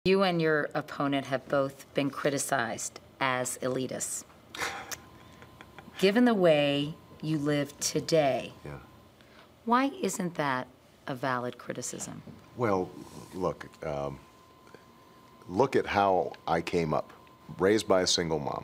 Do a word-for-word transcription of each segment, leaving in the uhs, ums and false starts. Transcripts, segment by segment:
You and your opponent have both been criticized as elitists. Given the way you live today, Yeah. why isn't that a valid criticism? Well, look, um, look at how I came up. Raised by a single mom.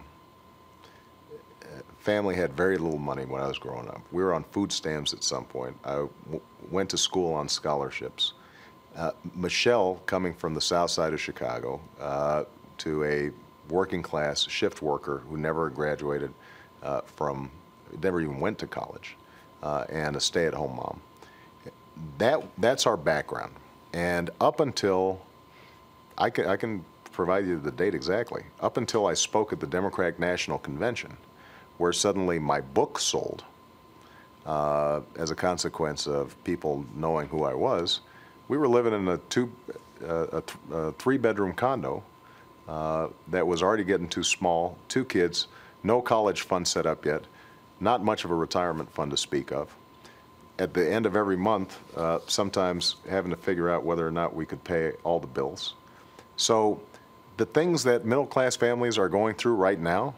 Uh, Family had very little money when I was growing up. We were on food stamps at some point. I w went to school on scholarships. Uh, Michelle, coming from the south side of Chicago, uh, to a working class shift worker who never graduated uh, from, never even went to college, uh, and a stay-at-home mom. That, that's our background. And up until, I can, I can provide you the date exactly, up until I spoke at the Democratic National Convention, where suddenly my book sold uh, as a consequence of people knowing who I was. We were living in a two, uh, a, th a three-bedroom condo uh, that was already getting too small, two kids, no college fund set up yet, not much of a retirement fund to speak of. At the end of every month, uh, sometimes having to figure out whether or not we could pay all the bills. So the things that middle-class families are going through right now,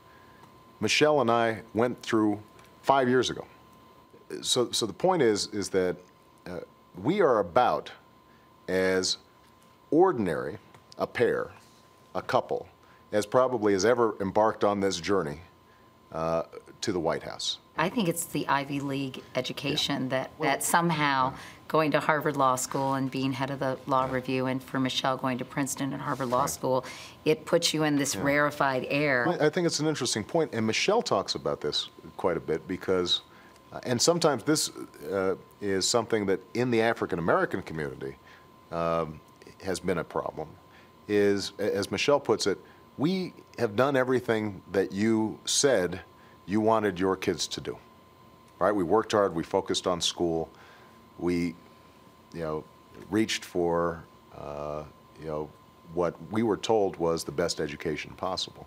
Michelle and I went through five years ago. So, so the point is, is that uh, we are about as ordinary a pair, a couple, as probably has ever embarked on this journey uh, to the White House. I think it's the Ivy League education Yeah. that, Well, that somehow going to Harvard Law School and being head of the law review, and for Michelle going to Princeton and Harvard Law Right. School, it puts you in this Yeah. rarefied air. I I think it's an interesting point, and Michelle talks about this quite a bit because, uh, and sometimes this uh, is something that in the African-American community um, has been a problem, is, as Michelle puts it, we have done everything that you said you wanted your kids to do, right? We worked hard, we focused on school, we, you know, reached for, uh, you know, what we were told was the best education possible.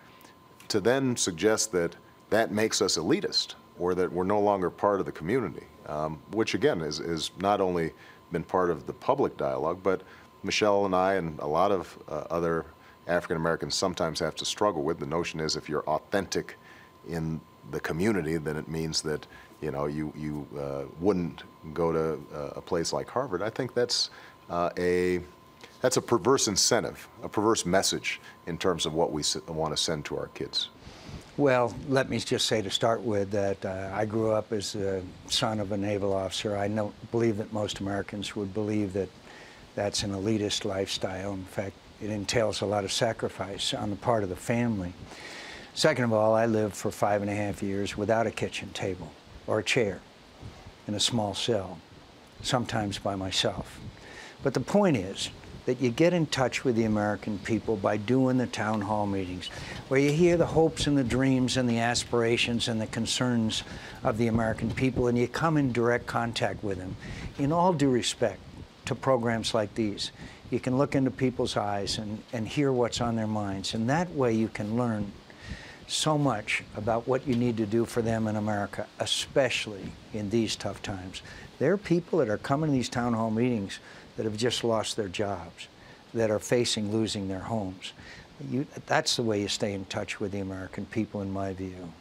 To then suggest that that makes us elitist or that we're no longer part of the community, um, which again is, is not only been part of the public dialogue, but Michelle and I and a lot of uh, other African Americans sometimes have to struggle with. The notion is if you're authentic in the community, then it means that, you know, you, you uh, wouldn't go to uh, a place like Harvard. I think that's uh, a, that's a perverse incentive, a perverse message in terms of what we want to send to our kids. Well, let me just say to start with that uh, I grew up as the son of a naval officer. I know, believe that most Americans would believe that that's an elitist lifestyle. In fact, it entails a lot of sacrifice on the part of the family. Second of all, I lived for five and a half years without a kitchen table or a chair in a small cell, sometimes by myself. But the point is that you get in touch with the American people by doing the town hall meetings, where you hear the hopes and the dreams and the aspirations and the concerns of the American people, and you come in direct contact with them. In all due respect to programs like these, you can look into people's eyes and, and hear what's on their minds, and that way you can learn so much about what you need to do for them in America, especially in these tough times. There are people that are coming to these town hall meetings that have just lost their jobs, that are facing losing their homes. You, that's the way you stay in touch with the American people, in my view.